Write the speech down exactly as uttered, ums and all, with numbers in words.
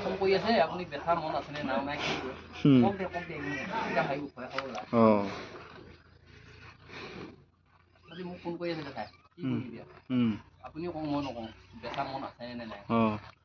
phone কৰি আছে আপুনি বেচা মন আছেনে না নাই কি কওক দে কওক দে এতিয়া ভাবি ভয় খাব লাগে অঁ আজি মোক ফোন কৰি আছে দেখাই কি কৰিবি আপুনিও কওঁ মই নকওঁ বেচা মন আছেনে নাই অঁ